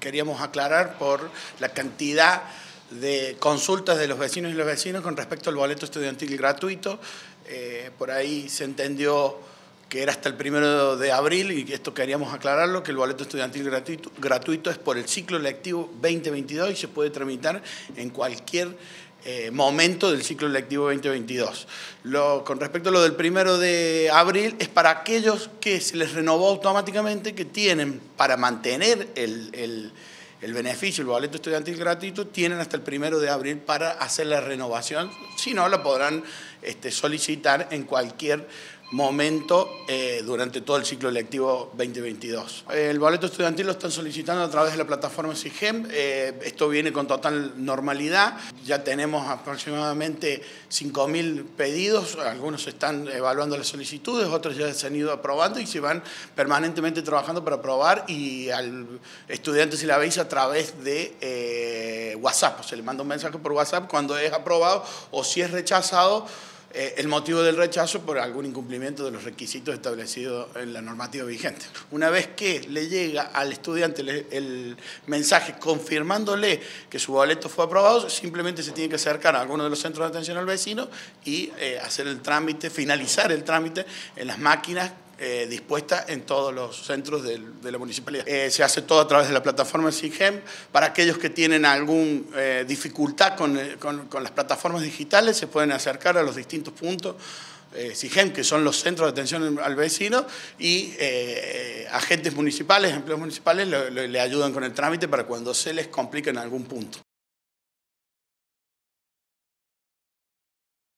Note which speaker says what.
Speaker 1: queríamos aclarar por la cantidad de consultas de los vecinos y los vecinos con respecto al boleto estudiantil gratuito. Por ahí se entendió que era hasta el 1 de abril y esto queríamos aclararlo, que el boleto estudiantil gratuito es por el ciclo lectivo 2022 y se puede tramitar en cualquier momento del ciclo lectivo 2022. Con respecto a lo del 1 de abril, es para aquellos que se les renovó automáticamente, que tienen para mantener el beneficio, el boleto estudiantil gratuito, tienen hasta el 1 de abril para hacer la renovación. Si no, la podrán solicitar en cualquier momento durante todo el ciclo lectivo 2022. El boleto estudiantil lo están solicitando a través de la plataforma SIGEM. Esto viene con total normalidad. Ya tenemos aproximadamente 5.000 pedidos. Algunos están evaluando las solicitudes, otros ya se han ido aprobando y se van permanentemente trabajando para aprobar, y al estudiante se le avisa a través de WhatsApp. Se le manda un mensaje por WhatsApp cuando es aprobado o si es rechazado, el motivo del rechazo por algún incumplimiento de los requisitos establecidos en la normativa vigente. Una vez que le llega al estudiante el mensaje confirmándole que su boleto fue aprobado, simplemente se tiene que acercar a alguno de los centros de atención al vecino y hacer el trámite, finalizar el trámite en las máquinas dispuesta en todos los centros de la municipalidad. Se hace todo a través de la plataforma SIGEM. Para aquellos que tienen alguna dificultad con las plataformas digitales, se pueden acercar a los distintos puntos SIGEM, que son los centros de atención al vecino, y agentes municipales, empleados municipales, le ayudan con el trámite para cuando se les complique en algún punto.